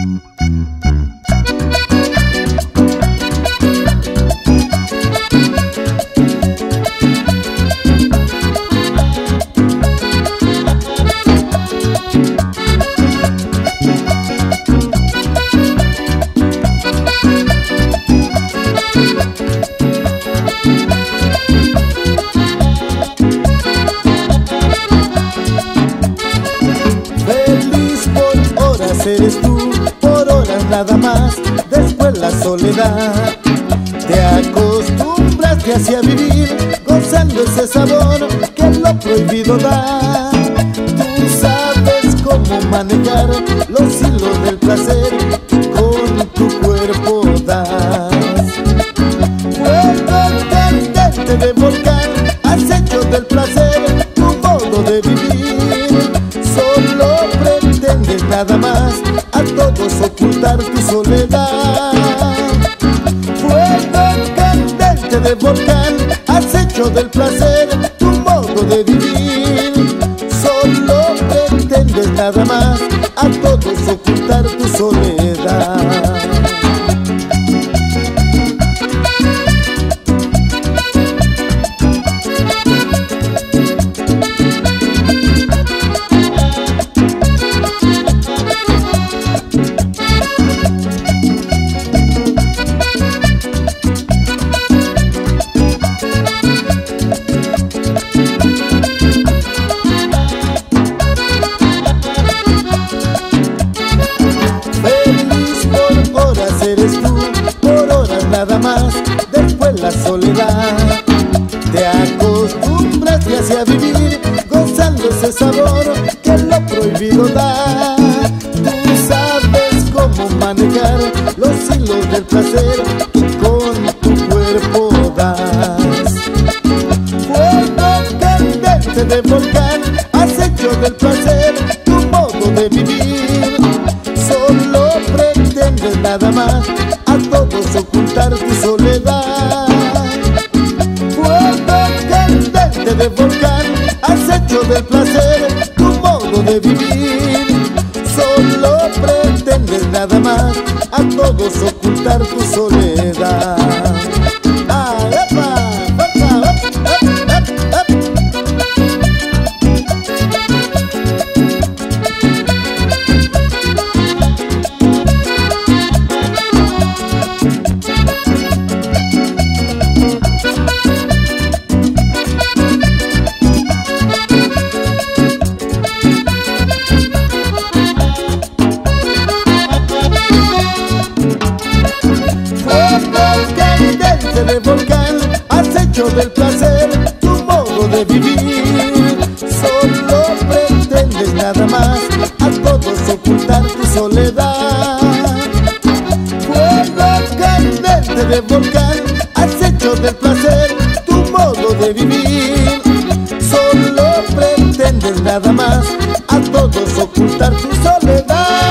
Eres tú, por horas nada más, después la soledad. Te acostumbraste así a vivir, gozando ese sabor que lo prohibido da. Tú sabes cómo manejar los hilos del placer que con tu cuerpo das. Fuego candente de volcán, has hecho del placer tu modo de vivir. Solo pretendes nada más a todos ocultar tu soledad. Fuego candente de volcán, has hecho del placer tu modo de vivir. Solo pretendes nada más a todos ocultar tu soledad. Eres tú, por horas nada más, después la soledad. Te acostumbraste así a vivir, gozando ese sabor que lo prohibido da. Tú sabes cómo manejar los hilos del placer que con tu cuerpo das. Fuego candente de volcán, has hecho del placer tu modo de vivir. Solo pretendes nada más a todos ocultar tu soledad. Fuego candente de volcán, has hecho del placer tu modo de vivir. Solo pretendes nada más a todos ocultar tu soledad. ¡Ah, epa! De volcán, has hecho del placer tu modo de vivir. Solo pretendes nada más a todos ocultar tu soledad. Fuego candente de volcán, has hecho del placer tu modo de vivir. Solo pretendes nada más a todos ocultar tu soledad.